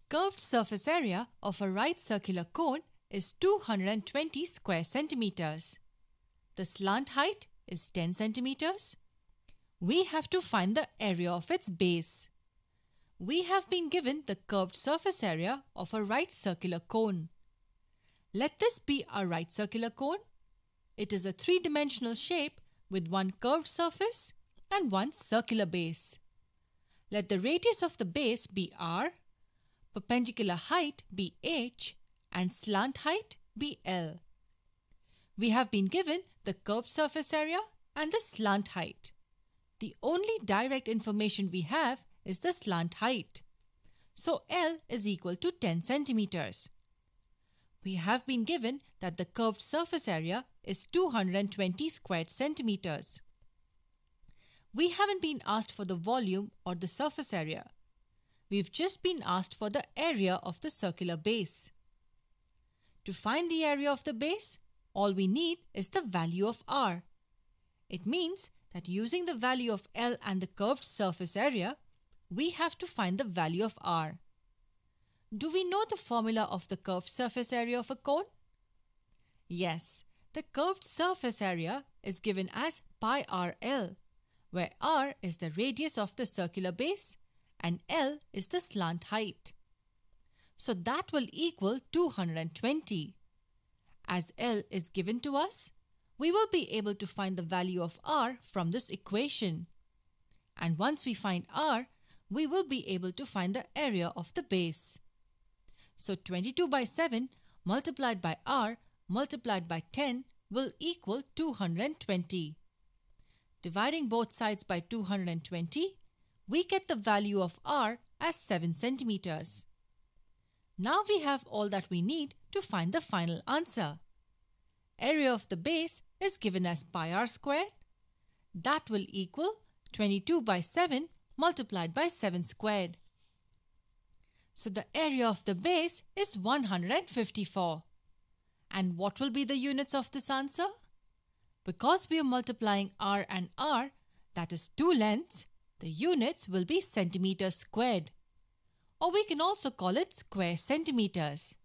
Curved surface area of a right circular cone is 220 square centimeters. The slant height is 10 centimeters. We have to find the area of its base. We have been given the curved surface area of a right circular cone. Let this be our right circular cone. It is a three-dimensional shape with one curved surface and one circular base. Let the radius of the base be r, perpendicular height be h, and slant height be L. We have been given the curved surface area and the slant height. The only direct information we have is the slant height. So L is equal to 10 centimeters. We have been given that the curved surface area is 220 squared centimeters. We haven't been asked for the volume or the surface area. We've just been asked for the area of the circular base. To find the area of the base, all we need is the value of r. It means that using the value of L and the curved surface area, we have to find the value of r. Do we know the formula of the curved surface area of a cone? Yes, the curved surface area is given as pi rl, where r is the radius of the circular base and L is the slant height. So that will equal 220. As L is given to us, we will be able to find the value of r from this equation. And once we find r, we will be able to find the area of the base. So 22 by 7 multiplied by r multiplied by 10 will equal 220. Dividing both sides by 220, we get the value of r as 7 centimeters. Now we have all that we need to find the final answer. Area of the base is given as pi r squared. That will equal 22 by 7 multiplied by 7 squared. So the area of the base is 154. And what will be the units of this answer? Because we are multiplying r and r, that is two lengths, the units will be centimeters squared. Or we can also call it square centimeters.